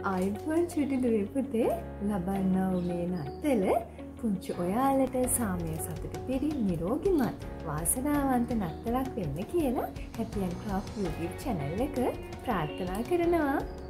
අයිබෝන් චුටි දුවේ පුතේ ලබන්නා වූ මේ නත්තල පුංචි ඔයාලට සාමය සතුට පිරි නිරෝගිමත් වාසනාවන්ත නත්තලක් වෙන්න කියලා Happy and Craft YouTube channel එක ප්‍රාර්ථනා කරනවා.